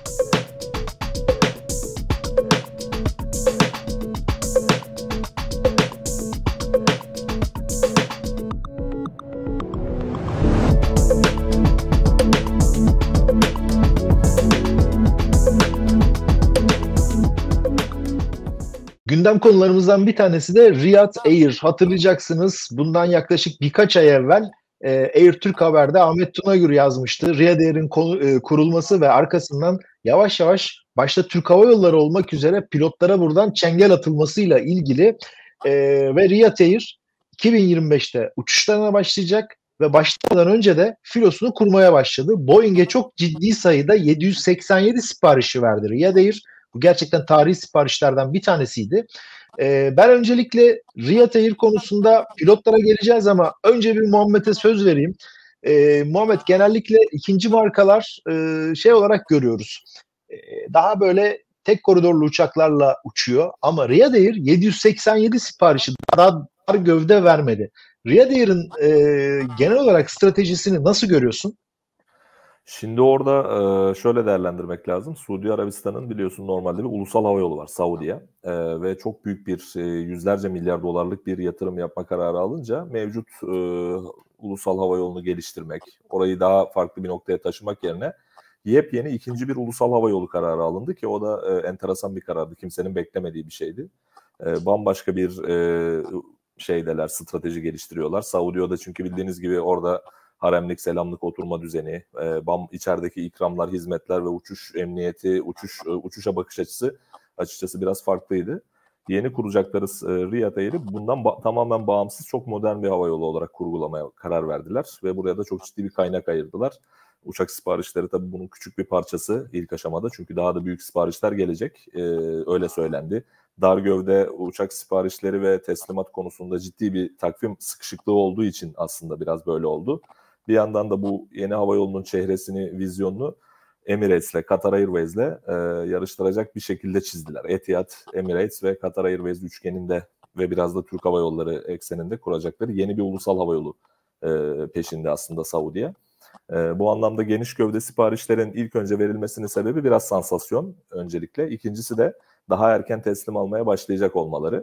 Gündem konularımızdan bir tanesi de Riyad Air. Hatırlayacaksınız, bundan yaklaşık birkaç ay evvel Air Türk Haber'de Ahmet Tunagür yazmıştı. Riyad Air'in kurulması ve arkasından yavaş yavaş başta Türk Hava Yolları olmak üzere pilotlara buradan çengel atılmasıyla ilgili ve Riyad Air 2025'te uçuşlarına başlayacak ve başlamadan önce de filosunu kurmaya başladı. Boeing'e çok ciddi sayıda 787 siparişi verdi Riyad Air. Bu gerçekten tarihi siparişlerden bir tanesiydi. Ben öncelikle Riyad Air konusunda pilotlara geleceğiz ama önce bir Muhammed'e söz vereyim. Muhammed, genellikle ikinci markalar şey olarak görüyoruz. Daha böyle tek koridorlu uçaklarla uçuyor ama Riyad Air 787 siparişi daha dar gövde vermedi. Riyad Air'in genel olarak stratejisini nasıl görüyorsun? Şimdi orada şöyle değerlendirmek lazım. Suudi Arabistan'ın biliyorsun normalde bir ulusal hava yolu var, Saudiya. Ve çok büyük bir yüzlerce milyar dolarlık bir yatırım yapma kararı alınca mevcut ulusal hava yolunu geliştirmek, orayı daha farklı bir noktaya taşımak yerine yepyeni ikinci bir ulusal hava yolu kararı alındı ki o da enteresan bir karardı. Kimsenin beklemediği bir şeydi. Bambaşka bir şeydeler, strateji geliştiriyorlar. Saudi'de çünkü bildiğiniz gibi orada haremlik, selamlık oturma düzeni, içerideki ikramlar, hizmetler ve uçuş emniyeti, uçuşa bakış açısı açıkçası biraz farklıydı. Yeni kuracakları Riyad Air'i bundan tamamen bağımsız, çok modern bir hava yolu olarak kurgulamaya karar verdiler ve buraya da çok ciddi bir kaynak ayırdılar. Uçak siparişleri tabii bunun küçük bir parçası ilk aşamada, çünkü daha da büyük siparişler gelecek, öyle söylendi. Dar gövde uçak siparişleri ve teslimat konusunda ciddi bir takvim sıkışıklığı olduğu için aslında biraz böyle oldu. Bir yandan da bu yeni hava yolunun çehresini, vizyonunu Emirates'le, Qatar Airways'le yarıştıracak bir şekilde çizdiler. Etihad, Emirates ve Qatar Airways üçgeninde ve biraz da Türk Hava Yolları ekseninde kuracakları yeni bir ulusal hava yolu peşinde aslında Saudiya. Bu anlamda geniş gövde siparişlerin ilk önce verilmesinin sebebi biraz sansasyon öncelikle. İkincisi de daha erken teslim almaya başlayacak olmaları.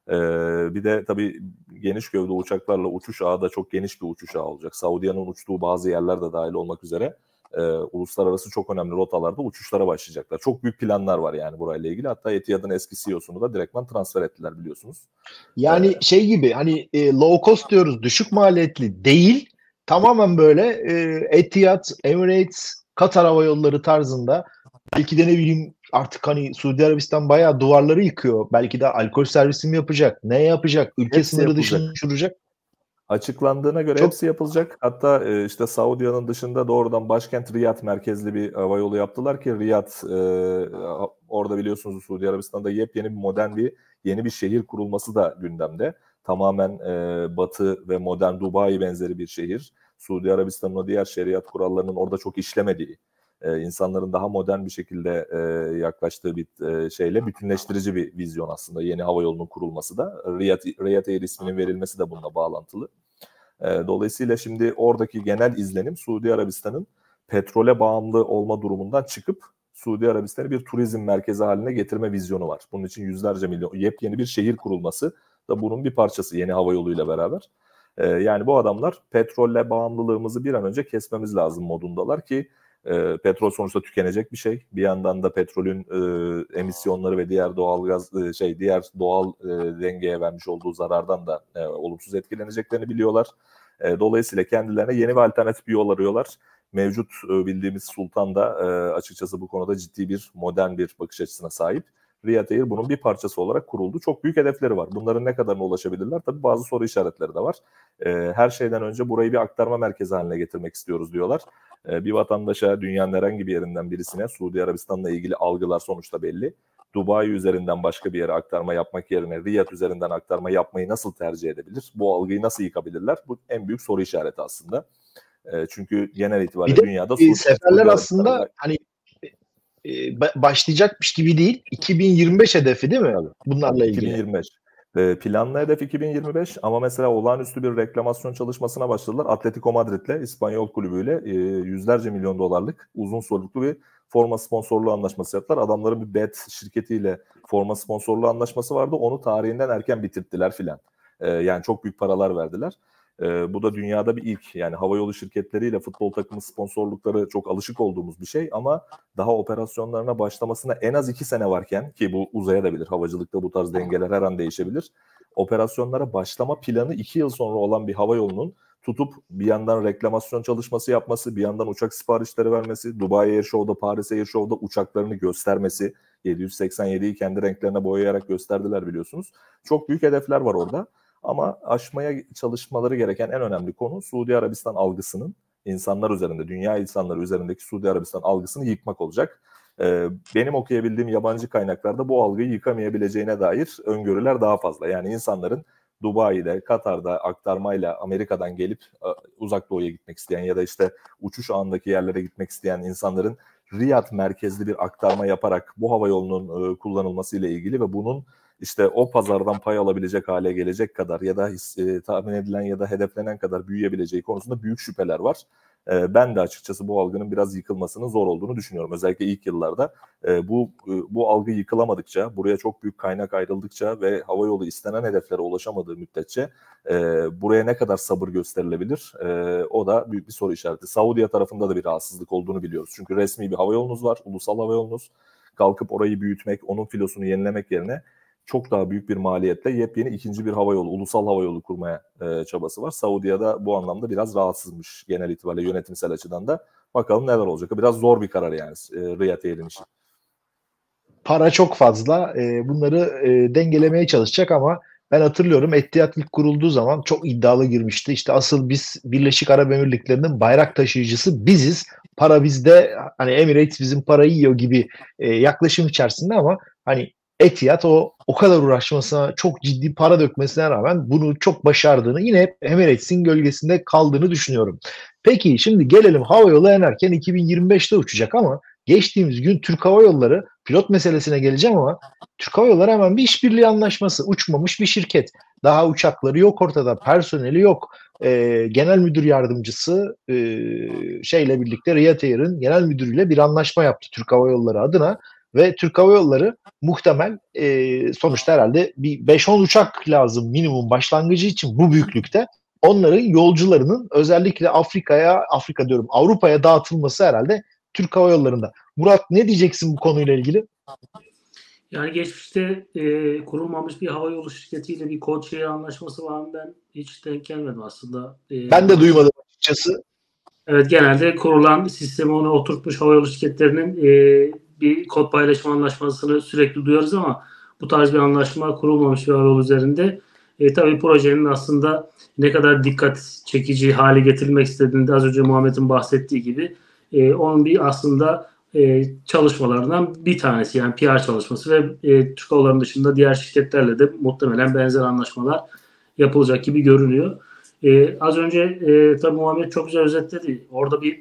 Bir de tabii geniş gövde uçaklarla uçuş ağı da çok geniş bir uçuş ağı olacak. Saudia'nın uçtuğu bazı yerler de dahil olmak üzere uluslararası çok önemli rotalarda uçuşlara başlayacaklar. Çok büyük planlar var yani burayla ilgili. Hatta Etihad'ın eski CEO'sunu da direktman transfer ettiler biliyorsunuz. Yani şey gibi, hani low cost diyoruz, düşük maliyetli değil. Tamamen böyle Etihad, Emirates, Katar Hava Yolları tarzında, belki de ne bileyim artık hani Suudi Arabistan bayağı duvarları yıkıyor. Belki de alkol servisi mi yapacak? Ne yapacak? Ülke Hepsi sınırı yapılacak. dışına uçuracak. Açıklandığına göre hepsi yapılacak. Hatta işte Saudia'nın dışında doğrudan başkent Riyad merkezli bir hava yolu yaptılar ki Riyad orada biliyorsunuz Suudi Arabistan'da yepyeni bir modern yeni bir şehir kurulması da gündemde. Tamamen batı ve modern Dubai benzeri bir şehir. Suudi Arabistan'ın o diğer şeriat kurallarının orada çok işlemediği, insanların daha modern bir şekilde yaklaştığı bir şeyle bütünleştirici bir vizyon aslında. Yeni hava yolunun kurulması da, Riyad Air isminin verilmesi de bununla bağlantılı. Dolayısıyla şimdi oradaki genel izlenim Suudi Arabistan'ın petrole bağımlı olma durumundan çıkıp Suudi Arabistan'ı bir turizm merkezi haline getirme vizyonu var. Bunun için yüzlerce milyon, yepyeni bir şehir kurulması da bunun bir parçası yeni hava yoluyla beraber. Yani bu adamlar petrolle bağımlılığımızı bir an önce kesmemiz lazım modundalar ki petrol sonuçta tükenecek bir şey. Bir yandan da petrolün emisyonları ve diğer doğal dengeye vermiş olduğu zarardan da olumsuz etkileneceklerini biliyorlar. Dolayısıyla kendilerine yeni bir alternatif bir yol arıyorlar. Mevcut bildiğimiz Sultan da açıkçası bu konuda ciddi bir modern bir bakış açısına sahip. Riyad Air bunun bir parçası olarak kuruldu. Çok büyük hedefleri var. Bunların ne kadarına ulaşabilirler? Tabii bazı soru işaretleri de var. Her şeyden önce burayı bir aktarma merkezi haline getirmek istiyoruz diyorlar. Bir vatandaşa dünyanın herhangi bir yerinden birisine Suudi Arabistan'la ilgili algılar sonuçta belli. Dubai üzerinden başka bir yere aktarma yapmak yerine Riyad üzerinden aktarma yapmayı nasıl tercih edebilir? Bu algıyı nasıl yıkabilirler? Bu en büyük soru işareti aslında. Çünkü genel itibariyle dünyada seferler aslında hani başlayacakmış gibi değil. 2025 hedefi değil mi? Tabii. Bunlarla ilgili. 2025. Planlı hedef 2025 ama mesela olağanüstü bir reklamasyon çalışmasına başladılar. Atletico Madrid'le, İspanyol kulübüyle yüzlerce milyon dolarlık uzun soluklu bir forma sponsorluğu anlaşması yaptılar. Adamların bir bet şirketiyle forma sponsorluğu anlaşması vardı. Onu tarihinden erken bitirttiler filan. Yani çok büyük paralar verdiler. Bu da dünyada bir ilk. Yani havayolu şirketleriyle futbol takımı sponsorlukları çok alışık olduğumuz bir şey ama daha operasyonlarına başlamasına en az 2 sene varken, ki bu uzayabilir, havacılıkta bu tarz dengeler her an değişebilir. Operasyonlara başlama planı 2 yıl sonra olan bir havayolunun tutup bir yandan reklamasyon çalışması yapması, bir yandan uçak siparişleri vermesi, Dubai Air Show'da, Paris Air Show'da uçaklarını göstermesi, 787'yi kendi renklerine boyayarak gösterdiler biliyorsunuz. Çok büyük hedefler var orada. Ama aşmaya çalışmaları gereken en önemli konu Suudi Arabistan algısının insanlar üzerinde, dünya insanları üzerindeki Suudi Arabistan algısını yıkmak olacak. Benim okuyabildiğim yabancı kaynaklarda bu algıyı yıkamayabileceğine dair öngörüler daha fazla. Yani insanların Dubai'de, Katar'da aktarmayla Amerika'dan gelip Uzak Doğu'ya gitmek isteyen ya da işte uçuş ağındaki yerlere gitmek isteyen insanların Riyad merkezli bir aktarma yaparak bu havayolunun kullanılması ile ilgili ve bunun işte o pazardan pay alabilecek hale gelecek kadar ya da tahmin edilen ya da hedeflenen kadar büyüyebileceği konusunda büyük şüpheler var. Ben de açıkçası bu algının biraz yıkılmasının zor olduğunu düşünüyorum. Özellikle ilk yıllarda bu algı yıkılamadıkça, buraya çok büyük kaynak ayrıldıkça ve havayolu istenen hedeflere ulaşamadığı müddetçe buraya ne kadar sabır gösterilebilir? O da büyük bir soru işareti. Saudiya tarafında da bir rahatsızlık olduğunu biliyoruz. Çünkü resmi bir havayolunuz var, ulusal havayolunuz. Kalkıp orayı büyütmek, onun filosunu yenilemek yerine çok daha büyük bir maliyetle yepyeni ikinci bir havayolu, ulusal havayolu kurmaya çabası var. Saudia'da bu anlamda biraz rahatsızmış genel itibariyle yönetimsel açıdan da. Bakalım neler olacak. Biraz zor bir karar yani Riyad Air'in işi. Para çok fazla. Bunları dengelemeye çalışacak ama ben hatırlıyorum Etihad ilk kurulduğu zaman çok iddialı girmişti. İşte asıl biz Birleşik Arap Emirlikleri'nin bayrak taşıyıcısı biziz. Para bizde, hani Emirates bizim parayı yiyor gibi yaklaşım içerisinde ama hani Etihad o kadar uğraşmasına, çok ciddi para dökmesine rağmen bunu çok başardığını, yine hep Emirates'in gölgesinde kaldığını düşünüyorum. Peki şimdi gelelim havayolu en erken 2025'te uçacak ama geçtiğimiz gün Türk Hava Yolları, pilot meselesine geleceğim ama Türk Hava Yolları hemen bir işbirliği anlaşması, uçmamış bir şirket. Daha uçakları yok ortada, personeli yok. Genel müdür yardımcısı şeyle birlikte Riyad Air'in genel müdürüyle bir anlaşma yaptı Türk Hava Yolları adına ve Türk Hava Yolları muhtemel sonuçta herhalde bir 5-10 uçak lazım minimum başlangıcı için bu büyüklükte. Onların yolcularının özellikle Afrika diyorum, Avrupa'ya dağıtılması herhalde Türk Hava Yolları'nda. Murat, ne diyeceksin bu konuyla ilgili? Yani geçmişte kurulmamış bir havayolu şirketiyle bir code anlaşması var mı? Ben hiç denk gelmedim aslında. Ben de duymadım açıkçası. Evet, genelde kurulan sistemi ona oturtmuş havayolu şirketlerinin bir kod paylaşma anlaşmasını sürekli duyarız ama bu tarz bir anlaşma kurulmamış bir havayolu üzerinde. Tabii projenin aslında ne kadar dikkat çekici hale getirilmek istediğinde az önce Muhammed'in bahsettiği gibi onun bir aslında çalışmalarından bir tanesi, yani PR çalışması ve Türk Havaları'nın dışında diğer şirketlerle de muhtemelen benzer anlaşmalar yapılacak gibi görünüyor. Az önce tabii Muhammed çok güzel özetledi. Orada bir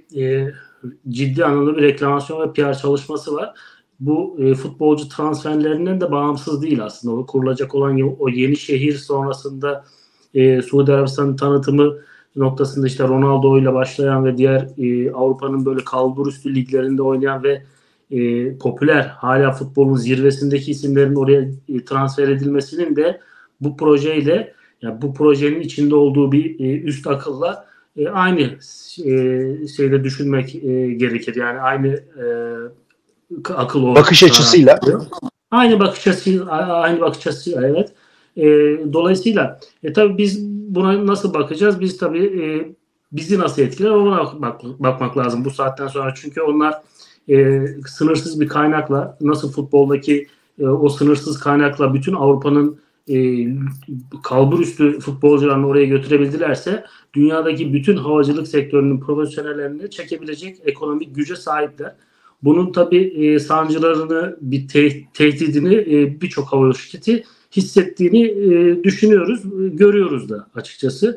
ciddi anlamda bir reklamasyon ve PR çalışması var. Bu futbolcu transferlerinden de bağımsız değil aslında. O kurulacak olan o yeni şehir sonrasında Suudi Arabistan'ın tanıtımı noktasında işte Ronaldo ile başlayan ve diğer Avrupa'nın böyle kalburüstü liglerinde oynayan ve popüler, hala futbolun zirvesindeki isimlerin oraya transfer edilmesinin de bu projeyle, yani bu projenin içinde olduğu bir üst akılla aynı şeyde düşünmek gerekir. Yani aynı akıl olarak. Bakış açısıyla. Aynı bakış açısıyla evet. Dolayısıyla tabii biz buna nasıl bakacağız? Biz tabii bizi nasıl etkiler ona bakmak lazım bu saatten sonra. Çünkü onlar sınırsız bir kaynakla, nasıl futboldaki o sınırsız kaynakla bütün Avrupa'nın kalburüstü futbolcularını oraya götürebildilerse dünyadaki bütün havacılık sektörünün profesyonellerini çekebilecek ekonomik güce sahipler. Bunun tabii sancılarını, bir tehdidini birçok havayolu şirketi hissettiğini düşünüyoruz, görüyoruz da açıkçası.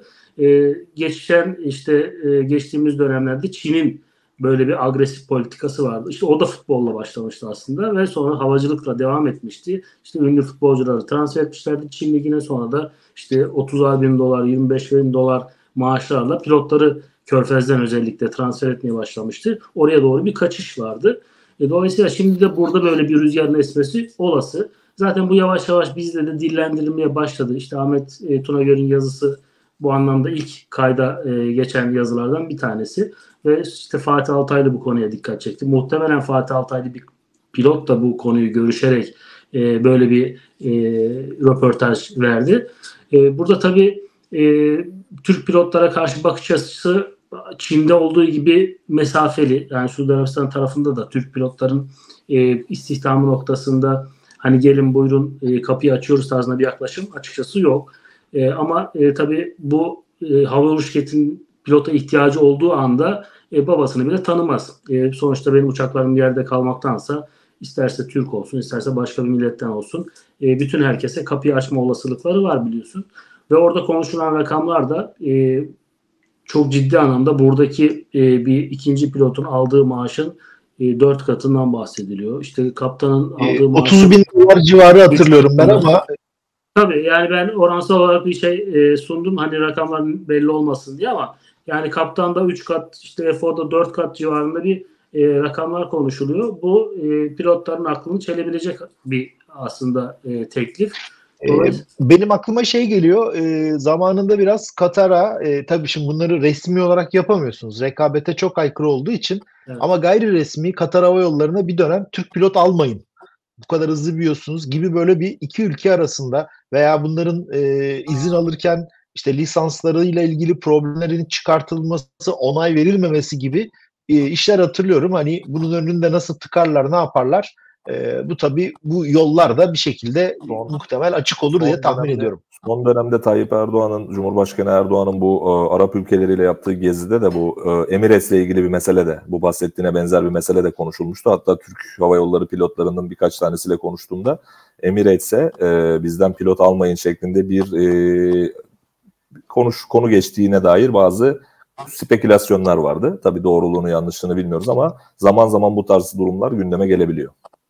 Geçtiğimiz dönemlerde Çin'in böyle bir agresif politikası vardı. İşte o da futbolla başlamıştı aslında ve sonra havacılıkla devam etmişti. İşte ünlü futbolcuları transfer etmişlerdi Çin Ligi'ne, sonra da işte 30'ar bin dolar, 25 bin dolar maaşlarla pilotları Körfez'den özellikle transfer etmeye başlamıştı. Oraya doğru bir kaçış vardı. Dolayısıyla şimdi de burada böyle bir rüzgarın esmesi olası. Zaten bu yavaş yavaş bizde de dillendirilmeye başladı. İşte Ahmet Tunagör'ün yazısı bu anlamda ilk kayda geçen yazılardan bir tanesi. Ve işte Fatih Altaylı bu konuya dikkat çekti. Muhtemelen Fatih Altaylı bir pilot da bu konuyu görüşerek böyle bir röportaj verdi. Burada tabii Türk pilotlara karşı bakış açısı Çin'de olduğu gibi mesafeli. Yani Suudi Arabistan tarafında da Türk pilotların istihdamı noktasında hani gelin buyurun kapıyı açıyoruz tarzında bir yaklaşım açıkçası yok. Ama tabii bu havayolu şirketinin pilota ihtiyacı olduğu anda babasını bile tanımaz. Sonuçta benim uçaklarım yerde kalmaktansa isterse Türk olsun, isterse başka bir milletten olsun. Bütün herkese kapıyı açma olasılıkları var biliyorsun. Ve orada konuşulan rakamlar da çok ciddi anlamda buradaki bir ikinci pilotun aldığı maaşın 4 katından bahsediliyor. İşte kaptanın aldığı maaş 30 bin dolar civarı hatırlıyorum ben ama tabii yani ben oransal olarak bir şey sundum hani rakamların belli olmasın diye ama yani kaptanda 3 kat işte FO'da 4 kat civarında bir rakamlar konuşuluyor. Bu pilotların aklını çelebilecek bir aslında teklif. Benim aklıma şey geliyor, zamanında biraz Katar'a, tabii şimdi bunları resmi olarak yapamıyorsunuz. Rekabete çok aykırı olduğu için Evet. ama gayri resmi Katar Hava Yolları'na bir dönem Türk pilot almayın. Bu kadar hızlı büyüyorsunuz gibi böyle bir iki ülke arasında veya bunların izin alırken işte lisanslarıyla ilgili problemlerin çıkartılması, onay verilmemesi gibi işler hatırlıyorum. Hani bunun önünde nasıl tıkarlar, ne yaparlar? Bu tabii bu yollar da bir şekilde muhtemel açık olur diye tahmin ediyorum. Son dönemde Tayyip Erdoğan'ın, Cumhurbaşkanı Erdoğan'ın bu Arap ülkeleriyle yaptığı gezide de bu Emirates'le ilgili bir mesele de, bu bahsettiğine benzer bir mesele de konuşulmuştu. Hatta Türk Hava Yolları pilotlarının birkaç tanesiyle konuştuğumda Emirates'e bizden pilot almayın şeklinde bir konu geçtiğine dair bazı spekülasyonlar vardı. Tabii doğruluğunu yanlışlığını bilmiyoruz ama zaman zaman bu tarz durumlar gündeme gelebiliyor.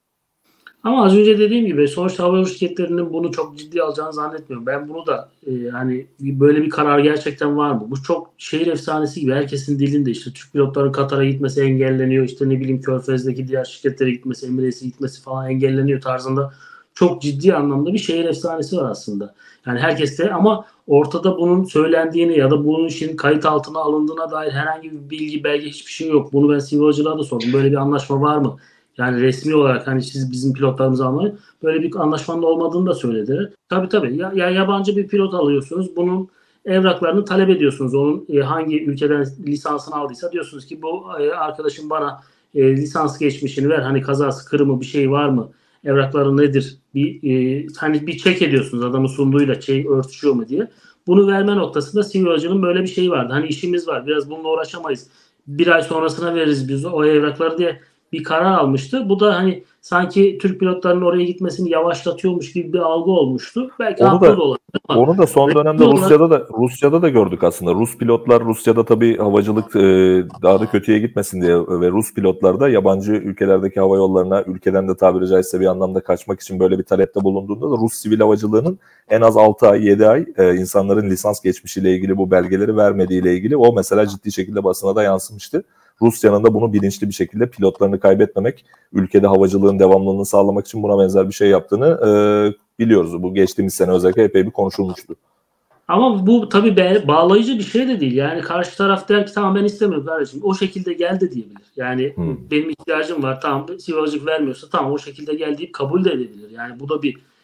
Ama az önce dediğim gibi sonuçta havayolu şirketlerinin bunu çok ciddi alacağını zannetmiyorum. Ben bunu da hani böyle bir karar gerçekten var mı? Bu çok şehir efsanesi gibi herkesin dilinde işte Türk pilotların Katar'a gitmesi engelleniyor. İşte ne bileyim Körfez'deki diğer şirketlere gitmesi, Emirates'e gitmesi falan engelleniyor tarzında çok ciddi anlamda bir şehir efsanesi var aslında. Yani herkes de ama ortada bunun söylendiğini ya da bunun işin kayıt altına alındığına dair herhangi bir bilgi, belge hiçbir şey yok. Bunu ben sivil havacılığa da sordum. Böyle bir anlaşma var mı? Yani resmi olarak hani siz bizim pilotlarımızı almayın. Böyle bir anlaşmanın olmadığını da söylediler. Tabii. Ya yabancı bir pilot alıyorsunuz. Bunun evraklarını talep ediyorsunuz. Onun hangi ülkeden lisansını aldıysa diyorsunuz ki bu arkadaşım bana lisans geçmişini ver. Hani kazası, kırımı bir şey var mı? Evrakları nedir? Hani bir check ediyorsunuz adamın sunduğuyla örtüşüyor mu diye. Bunu verme noktasında sivil havacılığın böyle bir şeyi vardı. Hani işimiz var. Biraz bununla uğraşamayız. Bir ay sonrasına veririz biz o evrakları diye bir karar almıştı. Bu da hani sanki Türk pilotlarının oraya gitmesini yavaşlatıyormuş gibi bir algı olmuştu. Belki haklı da olabilir ama onu da son dönemde Rusya'da da gördük aslında. Rus pilotlar Rusya'da tabii havacılık daha da kötüye gitmesin diye ve Rus pilotlar da yabancı ülkelerdeki hava yollarına ülkeden de tabiri caizse bir anlamda kaçmak için böyle bir talepte bulunduğunda da Rus sivil havacılığının en az 6 ay 7 ay insanların lisans geçmişiyle ilgili bu belgeleri vermediğiyle ilgili o mesela ciddi şekilde basına da yansımıştı. Rusya'nın da bunu bilinçli bir şekilde pilotlarını kaybetmemek, ülkede havacılığın devamlılığını sağlamak için buna benzer bir şey yaptığını biliyoruz. Bu geçtiğimiz sene özellikle epey bir konuşulmuştu. Ama bu tabii bağlayıcı bir şey de değil. Yani karşı taraf der ki tamam ben istemiyorum kardeşim. O şekilde gel de diyebilir. Yani benim ihtiyacım var. Tamam sivil havacılık vermiyorsa tamam o şekilde gel deyip kabul de edebilir. Yani bu da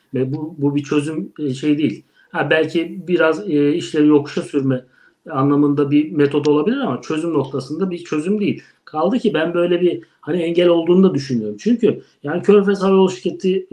bu bir çözüm şey değil. Belki biraz işleri yokuşa sürme anlamında bir metod olabilir ama çözüm noktasında bir çözüm değil. Kaldı ki ben böyle bir hani engel olduğunu da düşünüyorum. Çünkü yani Körfez Havayolu Şirketi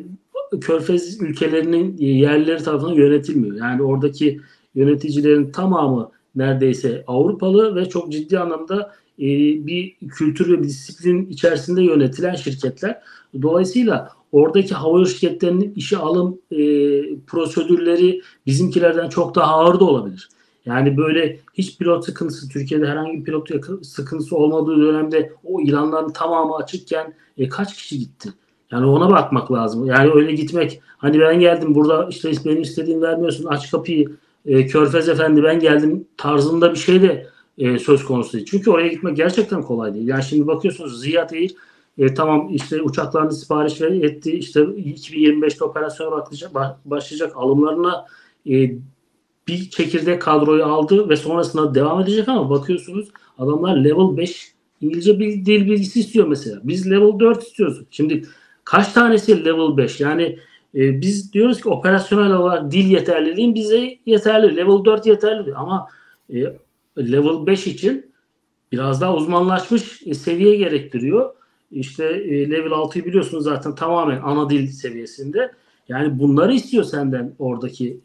Körfez ülkelerinin yerlileri tarafından yönetilmiyor. Yani oradaki yöneticilerin tamamı neredeyse Avrupalı ve çok ciddi anlamda bir kültür ve bir disiplin içerisinde yönetilen şirketler. Dolayısıyla oradaki havayolu şirketlerinin işe alım prosedürleri bizimkilerden çok daha ağır da olabilir. Yani böyle hiç pilot sıkıntısı, Türkiye'de herhangi bir pilot sıkıntısı olmadığı dönemde o ilanların tamamı açıkken kaç kişi gitti? Yani ona bakmak lazım. Yani öyle gitmek hani ben geldim burada işte benim istediğimi vermiyorsun aç kapıyı Körfez efendi ben geldim tarzında bir şey de söz konusu değil. Çünkü oraya gitmek gerçekten kolay değil. Yani şimdi bakıyorsunuz Ziyad Air Tamam işte uçaklarını sipariş etti. İşte 2025'te operasyona başlayacak. Alımlarına bir çekirdek kadroyu aldı ve sonrasında devam edecek ama bakıyorsunuz adamlar level 5 İngilizce dil bilgisi istiyor mesela. Biz level 4 istiyoruz. Şimdi kaç tanesi level 5? Yani biz diyoruz ki operasyonel olarak dil yeterliliğin bize yeterli. Level 4 yeterli. Ama level 5 için biraz daha uzmanlaşmış seviye gerektiriyor. İşte level 6'yı biliyorsunuz zaten tamamen ana dil seviyesinde. Yani bunları istiyor senden oradaki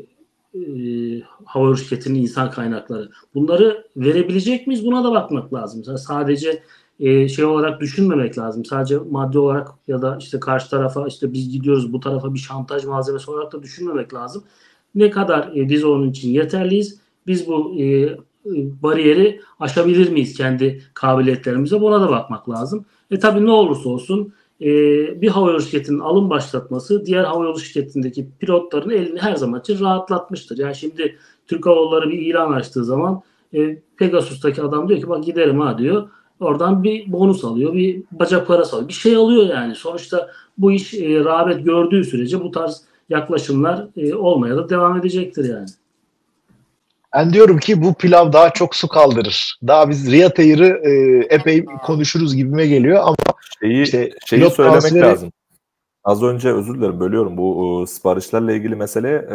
hava şirketinin insan kaynakları. Bunları verebilecek miyiz? Buna da bakmak lazım. Sadece şey olarak düşünmemek lazım. Sadece maddi olarak ya da işte karşı tarafa işte biz gidiyoruz bu tarafa bir şantaj malzemesi olarak da düşünmemek lazım. Ne kadar biz onun için yeterliyiz? Biz bu bariyeri aşabilir miyiz kendi kabiliyetlerimize? Buna da bakmak lazım. Tabii ne olursa olsun bir havayolu şirketinin alım başlatması diğer havayolu şirketindeki pilotların elini her zaman için rahatlatmıştır. Yani şimdi Türk Hava Yolları bir ilan açtığı zaman Pegasus'taki adam diyor ki bak giderim ha diyor. Oradan bir bonus alıyor, bir bacak parası alıyor. Bir şey alıyor yani. Sonuçta bu iş rağbet gördüğü sürece bu tarz yaklaşımlar olmaya da devam edecektir yani. Ben diyorum ki bu pilav daha çok su kaldırır. Daha biz Riyad Air'ı epey konuşuruz gibime geliyor ama şeyi pilot söylemek transferi... lazım. Az önce özür dilerim bölüyorum. Bu siparişlerle ilgili mesele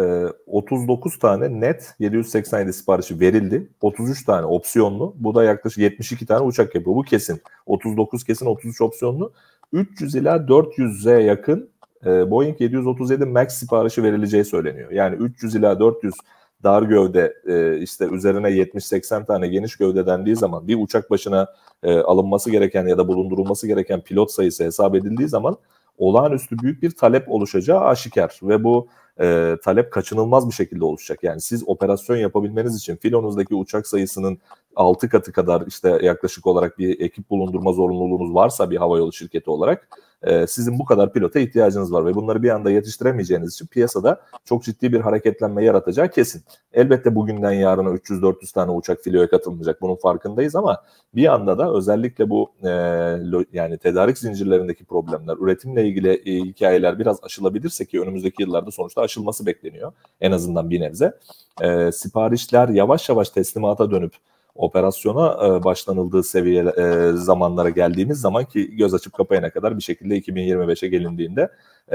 39 tane net 787 siparişi verildi. 33 tane opsiyonlu. Bu da yaklaşık 72 tane uçak yapıyor. Bu kesin. 39 kesin, 33 opsiyonlu. 300 ila 400'e yakın Boeing 737 MAX siparişi verileceği söyleniyor. Yani 300 ila 400 dar gövde işte üzerine 70-80 tane geniş gövde dendiği zaman bir uçak başına alınması gereken ya da bulundurulması gereken pilot sayısı hesap edildiği zaman olağanüstü büyük bir talep oluşacağı aşikar ve bu talep kaçınılmaz bir şekilde oluşacak. Yani siz operasyon yapabilmeniz için filonuzdaki uçak sayısının 6 katı kadar işte yaklaşık olarak bir ekip bulundurma zorunluluğunuz varsa bir havayolu şirketi olarak sizin bu kadar pilota ihtiyacınız var ve bunları bir anda yetiştiremeyeceğiniz için piyasada çok ciddi bir hareketlenme yaratacağı kesin. Elbette bugünden yarına 300-400 tane uçak filoya katılmayacak, bunun farkındayız ama bir anda da özellikle bu yani tedarik zincirlerindeki problemler, üretimle ilgili hikayeler biraz aşılabilirse ki önümüzdeki yıllarda sonuçta aşılması bekleniyor en azından bir nebze. Siparişler yavaş yavaş teslimata dönüp operasyona başlanıldığı seviye zamanlara geldiğimiz zaman ki göz açıp kapayana kadar bir şekilde 2025'e gelindiğinde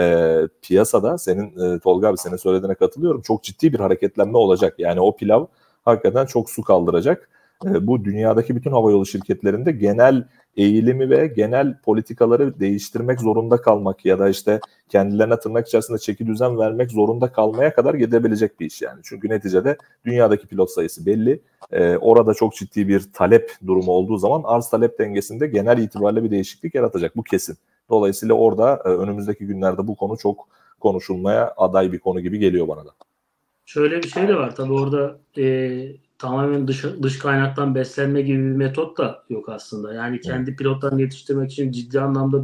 piyasada senin Tolga abi senin söylediğine katılıyorum. Çok ciddi bir hareketlenme olacak. Yani o pilav hakikaten çok su kaldıracak. Bu dünyadaki bütün havayolu şirketlerinde genel eğilimi ve genel politikaları değiştirmek zorunda kalmak ya da işte kendilerine tırnak içerisinde çeki düzen vermek zorunda kalmaya kadar gidebilecek bir iş yani. Çünkü neticede dünyadaki pilot sayısı belli. Orada çok ciddi bir talep durumu olduğu zaman arz talep dengesinde genel itibariyle bir değişiklik yaratacak. Bu kesin. Dolayısıyla orada önümüzdeki günlerde bu konu çok konuşulmaya aday bir konu gibi geliyor bana da. Şöyle bir şey de var tabii orada tamamen dış kaynaktan beslenme gibi bir metot da yok aslında. Yani kendi pilotlarını yetiştirmek için ciddi anlamda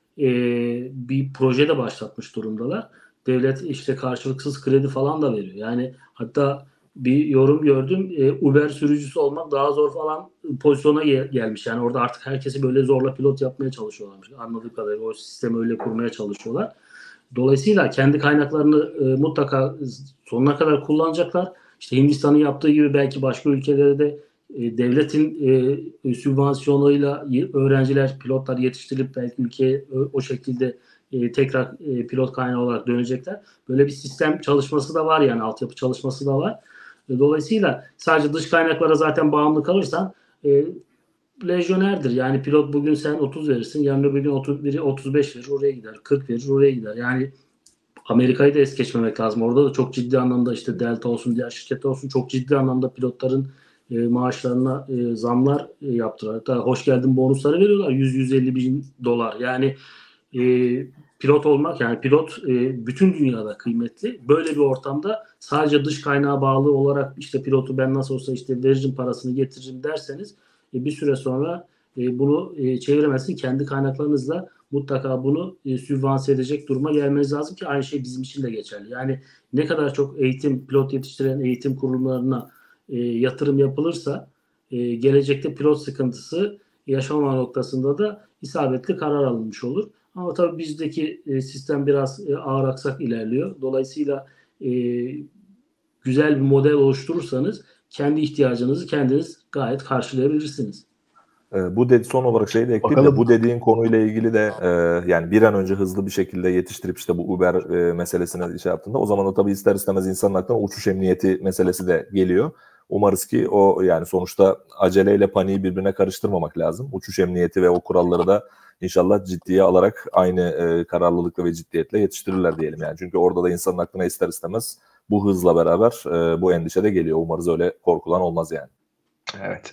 bir proje de başlatmış durumdalar. Devlet işte karşılıksız kredi falan da veriyor. Yani hatta bir yorum gördüm. Uber sürücüsü olmak daha zor falan pozisyona gelmiş. Yani orada artık herkesi böyle zorla pilot yapmaya çalışıyorlarmış. Anladığım kadarıyla o sistemi öyle kurmaya çalışıyorlar. Dolayısıyla kendi kaynaklarını mutlaka sonuna kadar kullanacaklar. İşte Hindistan'ın yaptığı gibi belki başka ülkelerde de devletin sübvansiyonlarıyla öğrenciler, pilotlar yetiştirilip belki ülkeye o şekilde tekrar pilot kaynağı olarak dönecekler. Böyle bir sistem çalışması da var yani altyapı çalışması da var. Dolayısıyla sadece dış kaynaklara zaten bağımlı kalırsan lejyonerdir. Yani pilot bugün sen 30 verirsin, yarın öbür gün biri 35 verir, oraya gider. 40 verir, oraya gider. Yani Amerika'yı da es geçmemek lazım. Orada da çok ciddi anlamda işte Delta olsun, diğer şirketler olsun çok ciddi anlamda pilotların maaşlarına zamlar yaptılar. Hatta hoş geldin bonusları veriyorlar. 100-150 bin dolar. Yani pilot olmak yani pilot bütün dünyada kıymetli. Böyle bir ortamda sadece dış kaynağa bağlı olarak işte pilotu ben nasıl olsa işte veririm parasını getiririm derseniz bir süre sonra bunu çeviremezsin. Kendi kaynaklarınızla mutlaka bunu sübvanse edecek duruma gelmeniz lazım ki aynı şey bizim için de geçerli. Yani ne kadar çok pilot yetiştiren eğitim kurumlarına yatırım yapılırsa gelecekte pilot sıkıntısı yaşamama noktasında da isabetli karar alınmış olur. Ama tabii bizdeki sistem biraz ağır aksak ilerliyor. Dolayısıyla güzel bir model oluşturursanız kendi ihtiyacınızı kendiniz gayet karşılayabilirsiniz. Son olarak şeyi de ekleyeyim de, Bakalım. bu dediğin konuyla ilgili de yani bir an önce hızlı bir şekilde yetiştirip işte bu Uber meselesine şey yaptığında, o zaman da tabii ister istemez insanın aklına uçuş emniyeti meselesi de geliyor. Umarız ki o, yani sonuçta aceleyle paniği birbirine karıştırmamak lazım. Uçuş emniyeti ve o kuralları da inşallah ciddiye alarak aynı kararlılıkla ve ciddiyetle yetiştirirler diyelim yani. Çünkü orada da insanın aklına ister istemez bu hızla beraber bu endişe de geliyor. Umarız öyle korkulan olmaz yani. Evet.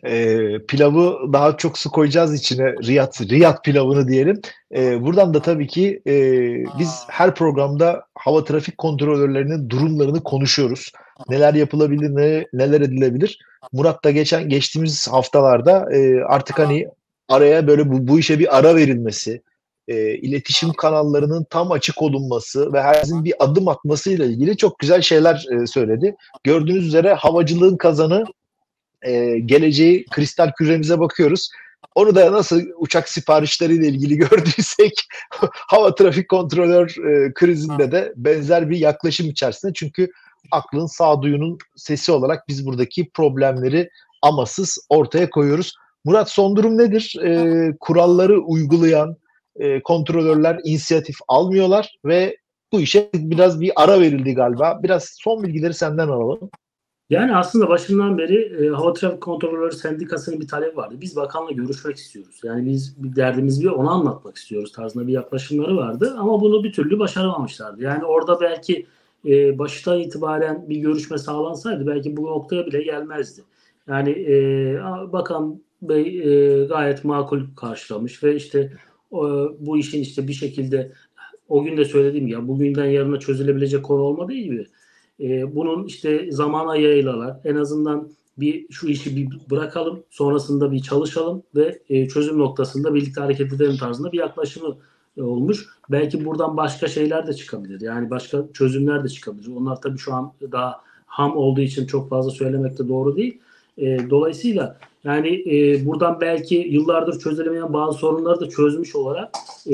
Pilavı daha çok su koyacağız içine. Riyad pilavını diyelim. Buradan da tabii ki biz her programda hava trafik kontrolörlerinin durumlarını konuşuyoruz. Neler yapılabilir, neler edilebilir. Murat da geçtiğimiz haftalarda artık hani araya böyle bu işe bir ara verilmesi, iletişim kanallarının tam açık olunması ve herkesin bir adım atmasıyla ilgili çok güzel şeyler söyledi. Gördüğünüz üzere havacılığın kazanı, geleceği kristal küremize bakıyoruz. Onu da nasıl uçak siparişleriyle ilgili gördüysek hava trafik kontrolör krizinde de benzer bir yaklaşım içerisinde. Çünkü aklın sağduyunun sesi olarak biz buradaki problemleri amasız ortaya koyuyoruz. Murat, son durum nedir? Kuralları uygulayan kontrolörler inisiyatif almıyorlar ve bu işe biraz bir ara verildi galiba. Biraz son bilgileri senden alalım. Yani aslında başından beri Hava Trafik Kontrolörleri Sendikası'nın bir talebi vardı. Biz bakanla görüşmek istiyoruz. Yani biz bir derdimiz onu anlatmak istiyoruz tarzında bir yaklaşımları vardı. Ama bunu bir türlü başaramamışlardı. Yani orada belki baştan itibaren bir görüşme sağlansaydı belki bu noktaya bile gelmezdi. Yani Bakan Bey gayet makul karşılamış ve işte bu işin işte bir şekilde, o gün de söylediğim ya, bugünden yarına çözülebilecek konu olmadığı gibi bunun işte zamana yayılarak en azından şu işi bir bırakalım, sonrasında bir çalışalım ve çözüm noktasında birlikte hareket edelim tarzında bir yaklaşımı olmuş. Belki buradan başka şeyler de çıkabilir. Yani başka çözümler de çıkabilir. Onlar tabii şu an daha ham olduğu için çok fazla söylemek de doğru değil. Dolayısıyla yani buradan belki yıllardır çözülemeyen bazı sorunları da çözmüş olarak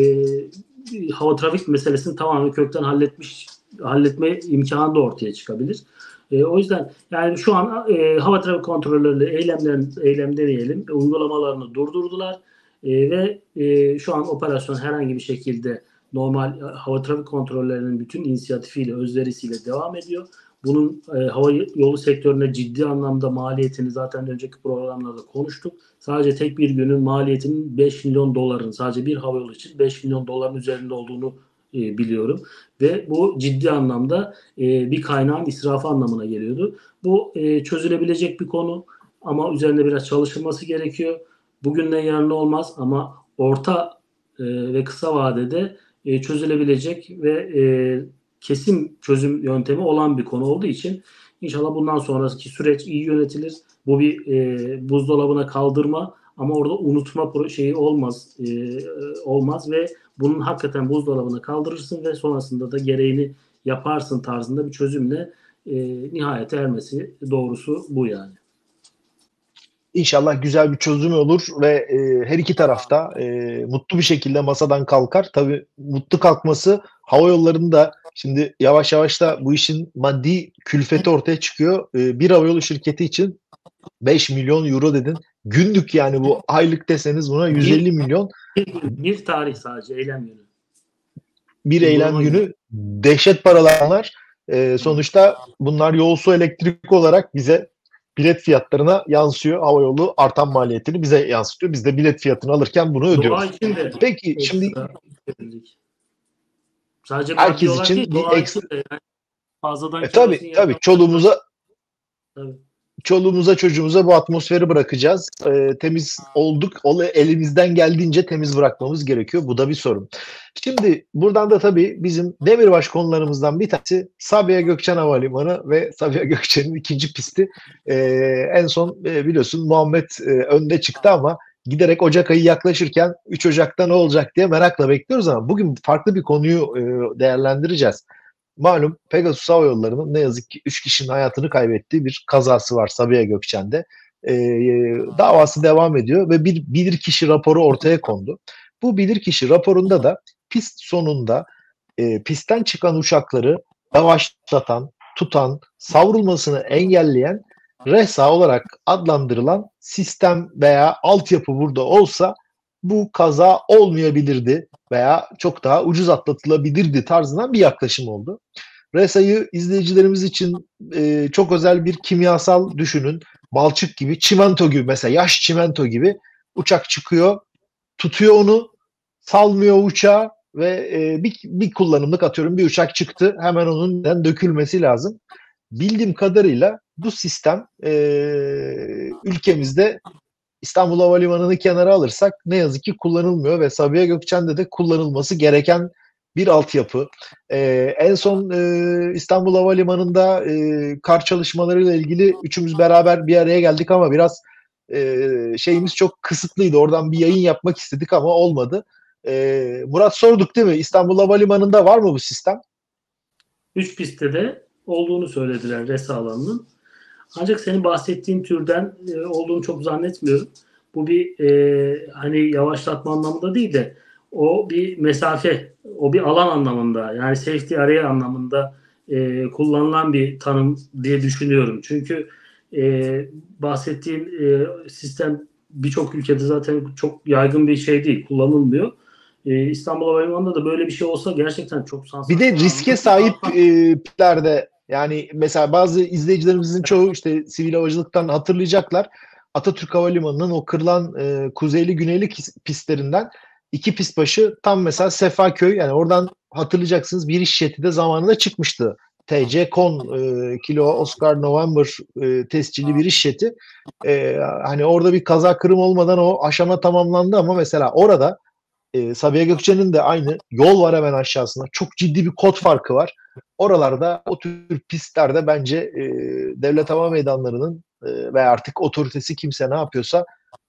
hava trafik meselesini tamamen kökten halletme imkanı da ortaya çıkabilir. O yüzden yani şu an hava trafik kontrolörleri eylem demeyelim, uygulamalarını durdurdular ve şu an operasyon herhangi bir şekilde normal hava trafik kontrolörlerinin bütün inisiyatifiyle, özverisiyle devam ediyor. Bunun hava yolu sektörüne ciddi anlamda maliyetini zaten önceki programlarda konuştuk. Sadece tek bir günün maliyetinin 5 milyon doların, sadece bir hava yolu için 5 milyon doların üzerinde olduğunu biliyorum. Ve bu ciddi anlamda bir kaynağın israfı anlamına geliyordu. Bu çözülebilecek bir konu ama üzerinde biraz çalışılması gerekiyor. Bugünden yarına olmaz ama orta ve kısa vadede çözülebilecek ve kesin çözüm yöntemi olan bir konu olduğu için inşallah bundan sonraki süreç iyi yönetilir. Bu bir buzdolabına kaldırma ama orada unutma şeyi olmaz ve bunun hakikaten buzdolabına kaldırırsın ve sonrasında da gereğini yaparsın tarzında bir çözümle nihayete ermesi, doğrusu bu yani. İnşallah güzel bir çözüm olur ve her iki tarafta mutlu bir şekilde masadan kalkar. Tabii mutlu kalkması hava yollarında şimdi yavaş yavaş da bu işin maddi külfeti ortaya çıkıyor. Bir havayolu şirketi için 5 milyon euro dedin. Günlük, yani bu aylık deseniz buna 150 milyon. Bir tarih sadece eylem günü. Bir eylem günü dehşet paralar. Sonuçta bunlar yolsu elektrik olarak bize bilet fiyatlarına yansıyor. Havayolu artan maliyetini bize yansıtıyor. Biz de bilet fiyatını alırken bunu ödüyoruz. Doğa için de peki şimdi sadece herkes için değil, bir ekstra yani fazladan tabii çoluğumuza çocuğumuza bu atmosferi bırakacağız. Temiz olduk. Elimizden geldiğince temiz bırakmamız gerekiyor. Bu da bir sorun. Şimdi buradan da tabii bizim demirbaş konularımızdan bir tanesi Sabiha Gökçen Havalimanı ve Sabiha Gökçen'in ikinci pisti. En son biliyorsun Muhammed önde çıktı ama giderek Ocak ayı yaklaşırken 3 Ocak'ta ne olacak diye merakla bekliyoruz ama bugün farklı bir konuyu değerlendireceğiz. Malum Pegasus Hava Yolları'nın ne yazık ki 3 kişinin hayatını kaybettiği bir kazası var Sabiha Gökçen'de. davası devam ediyor ve bir bilirkişi raporu ortaya kondu. Bu bilirkişi raporunda da pist sonunda pistten çıkan uçakları yavaşlatan, tutan, savrulmasını engelleyen RESA olarak adlandırılan sistem veya altyapı burada olsa bu kaza olmayabilirdi veya çok daha ucuz atlatılabilirdi tarzından bir yaklaşım oldu. RESA'yı izleyicilerimiz için çok özel bir kimyasal düşünün. Balçık gibi, çimento gibi, mesela yaş çimento gibi uçak çıkıyor, tutuyor onu, salmıyor uçağı ve bir kullanımlık, atıyorum bir uçak çıktı, hemen onun dökülmesi lazım. Bildiğim kadarıyla bu sistem ülkemizde İstanbul Havalimanı'nı kenara alırsak ne yazık ki kullanılmıyor ve Sabiha Gökçen'de de kullanılması gereken bir altyapı. En son İstanbul Havalimanı'nda kar çalışmalarıyla ilgili üçümüz beraber bir araya geldik ama biraz şeyimiz çok kısıtlıydı. Oradan bir yayın yapmak istedik ama olmadı. Murat, sorduk değil mi? İstanbul Havalimanı'nda var mı bu sistem? 3 pistte de olduğunu söylediler RESA alanının. Ancak senin bahsettiğin türden olduğunu çok zannetmiyorum. Bu bir hani yavaşlatma anlamında değil de o bir mesafe, o bir alan anlamında, yani safety area anlamında kullanılan bir tanım diye düşünüyorum. Çünkü bahsettiğin sistem birçok ülkede zaten çok yaygın bir şey değil, kullanılmıyor. İstanbul Havalimanı'nda da böyle bir şey olsa gerçekten çok Bir de riske sahip pitlerde, yani mesela bazı izleyicilerimizin çoğu işte sivil havacılıktan hatırlayacaklar. Atatürk Havalimanı'nın o kırılan kuzeyli güneyli pistlerinden 2 pist başı tam mesela Sefaköy, yani oradan hatırlayacaksınız bir iş jeti de zamanında çıkmıştı. TC Con Kilo Oscar November tescilli bir iş jeti. Hani orada bir kaza kırım olmadan o aşama tamamlandı ama mesela orada Sabiha Gökçen'in de aynı yol var hemen aşağısında. Çok ciddi bir kod farkı var. Oralarda o tür pistlerde bence devlet hava meydanlarının ve artık otoritesi kimse ne yapıyorsa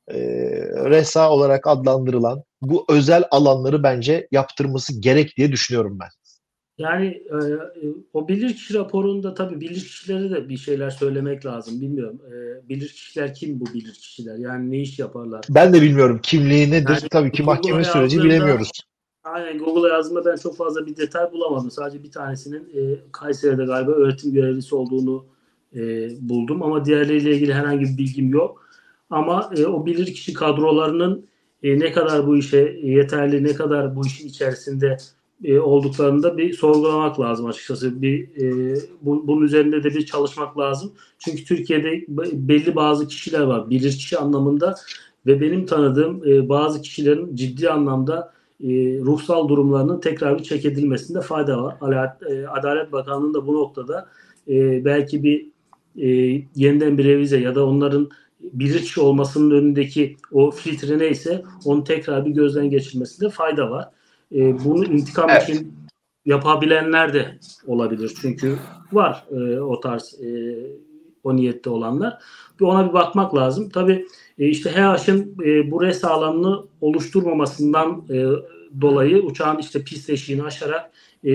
RESA olarak adlandırılan bu özel alanları bence yaptırması gerek diye düşünüyorum ben. Yani o bilirkişi raporunda tabii bilirkişilere de bir şeyler söylemek lazım. Bilmiyorum. Bilirkişiler kim bu bilirkişiler? Yani ne iş yaparlar? Ben de bilmiyorum. Kimliği nedir? Yani tabii ki mahkeme süreci bilemiyoruz. Aynen, Google'a yazdığımda ben çok fazla bir detay bulamadım. Sadece bir tanesinin Kayseri'de galiba öğretim görevlisi olduğunu buldum. Ama diğerleriyle ilgili herhangi bir bilgim yok. Ama o bilirkişi kadrolarının ne kadar bu işe yeterli, ne kadar bu işin içerisinde olduklarını da bir sorgulamak lazım açıkçası. Bunun üzerinde de bir çalışmak lazım. Çünkü Türkiye'de belli bazı kişiler var bilirkişi anlamında ve benim tanıdığım bazı kişilerin ciddi anlamda ruhsal durumlarının tekrar bir check edilmesinde fayda var. Adalet Bakanlığı'nın da bu noktada belki bir yeniden bir revize ya da onların bilirkişi olmasının önündeki o filtre neyse onu tekrar bir gözden geçirmesinde fayda var. Bunu intikam için yapabilenler de olabilir. Çünkü var o tarz o niyette olanlar. Ona bir bakmak lazım. Tabii işte HEAŞ'ın bu RESA alanını oluşturmamasından dolayı uçağın işte pist eşiğini aşarak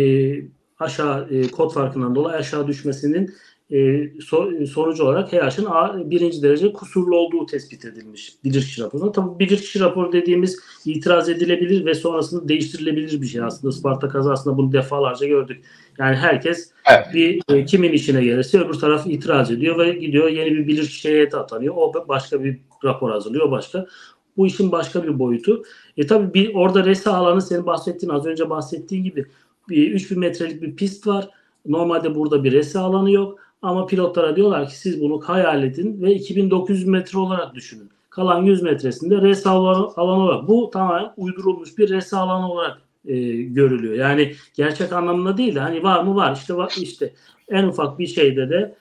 aşağı kod farkından dolayı aşağı düşmesinin sonucu olarak HEAŞ'ın birinci derece kusurlu olduğu tespit edilmiş bilirkişi raporunda. Tabii bilirkişi raporu dediğimiz itiraz edilebilir ve sonrasında değiştirilebilir bir şey aslında. Isparta kazasında bunu defalarca gördük. Yani herkes kimin işine gelirse öbür taraf itiraz ediyor ve gidiyor yeni bir bilirkişi heyeti atanıyor. O başka bir rapor hazırlıyor, başka. Bu işin başka bir boyutu. Tabii orada RESA alanı senin bahsettiğin, az önce bahsettiğin gibi 3000 metrelik bir pist var. Normalde burada bir RESA alanı yok. Ama pilotlara diyorlar ki siz bunu hayal edin ve 2900 metre olarak düşünün. Kalan 100 metresinde RESA alanı olarak. Bu tamamen uydurulmuş bir RESA alanı olarak görülüyor. Yani gerçek anlamında değil de hani var mı var. İşte en ufak bir şeyde de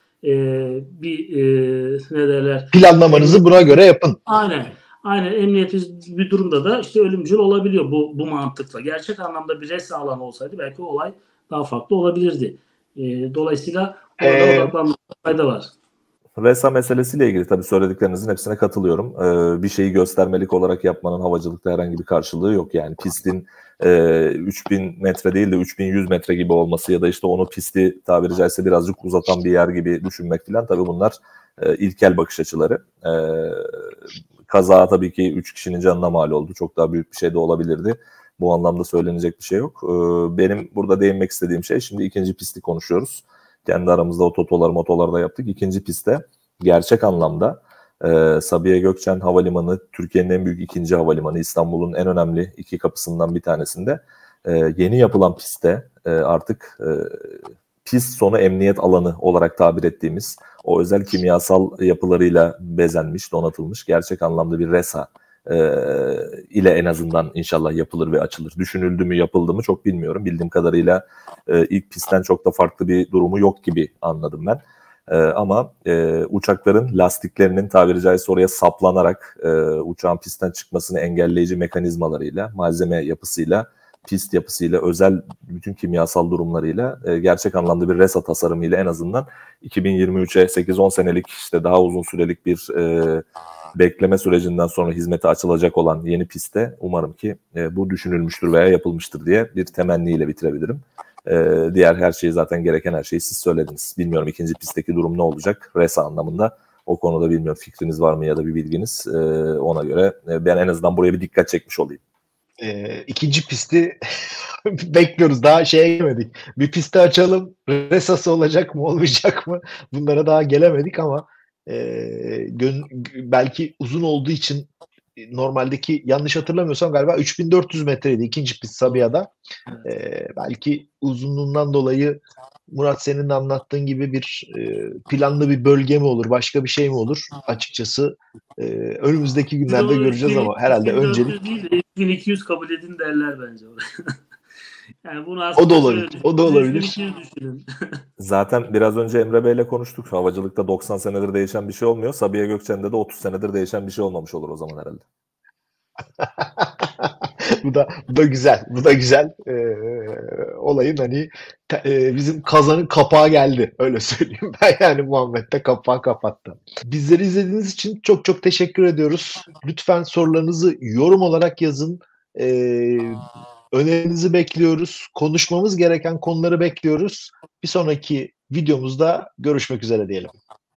ne derler? Planlamanızı buna göre yapın. Aynen emniyetsiz bir durumda da işte ölümcül olabiliyor bu mantıkla. Gerçek anlamda bir RESA alanı olsaydı belki olay daha farklı olabilirdi. Dolayısıyla orada odaklanmakta fayda var. RESA meselesiyle ilgili tabii söylediklerinizin hepsine katılıyorum. Bir şeyi göstermelik olarak yapmanın havacılıkta herhangi bir karşılığı yok. Yani pistin 3000 metre değil de 3100 metre gibi olması ya da işte onu pisti tabiri caizse birazcık uzatan bir yer gibi düşünmek falan, tabii bunlar ilkel bakış açıları. Kaza tabii ki 3 kişinin canına mal oldu. Çok daha büyük bir şey de olabilirdi. Bu anlamda söylenecek bir şey yok. Benim burada değinmek istediğim şey, şimdi ikinci pisti konuşuyoruz. Kendi aramızda o motolarda yaptık. İkinci pistte gerçek anlamda Sabiha Gökçen Havalimanı Türkiye'nin en büyük ikinci havalimanı, İstanbul'un en önemli iki kapısından bir tanesinde yeni yapılan pistte artık pist sonu emniyet alanı olarak tabir ettiğimiz o özel kimyasal yapılarıyla bezenmiş, donatılmış gerçek anlamda bir resa ile en azından inşallah yapılır ve açılır. Düşünüldü mü, yapıldı mı çok bilmiyorum. Bildiğim kadarıyla ilk pistten çok da farklı bir durumu yok gibi anladım ben. Ama uçakların lastiklerinin tabiri caizse oraya saplanarak uçağın pistten çıkmasını engelleyici mekanizmalarıyla, malzeme yapısıyla, pist yapısıyla, özel bütün kimyasal durumlarıyla gerçek anlamda bir resa tasarımıyla en azından 2023'e 8-10 senelik işte daha uzun sürelik bir bekleme sürecinden sonra hizmete açılacak olan yeni pistte umarım ki bu düşünülmüştür veya yapılmıştır diye bir temenniyle bitirebilirim. Diğer her şeyi zaten gereken her şeyi siz söylediniz. Bilmiyorum ikinci pistteki durum ne olacak resa anlamında. O konuda bilmiyorum fikriniz var mı ya da bir bilginiz. Ona göre ben en azından buraya bir dikkat çekmiş olayım. İkinci pisti bekliyoruz. Daha şeye gelmedik. Bir pisti açalım. Resası olacak mı olmayacak mı? Bunlara daha gelemedik ama belki uzun olduğu için normaldeki yanlış hatırlamıyorsam galiba 3400 metreydi ikinci pist Sabiha'da. Belki uzunluğundan dolayı Murat senin de anlattığın gibi bir planlı bir bölge mi olur, başka bir şey mi olur? Açıkçası önümüzdeki günlerde göreceğiz ama herhalde öncelik değil de 3200 kabul edin derler bence oraya. Yani bunu o da olabilir. O da olabilir. Zaten biraz önce Emre Bey'le konuştuk. Havacılıkta 90 senedir değişen bir şey olmuyor. Sabiha Gökçen'de de 30 senedir değişen bir şey olmamış olur o zaman herhalde. bu da güzel. Bu da güzel. Olayın hani bizim kazanın kapağı geldi. Öyle söyleyeyim ben. Yani Muhammed de kapağı kapattı. Bizleri izlediğiniz için çok çok teşekkür ediyoruz. Lütfen sorularınızı yorum olarak yazın. Önerinizi bekliyoruz. Konuşmamız gereken konuları bekliyoruz. Bir sonraki videomuzda görüşmek üzere diyelim.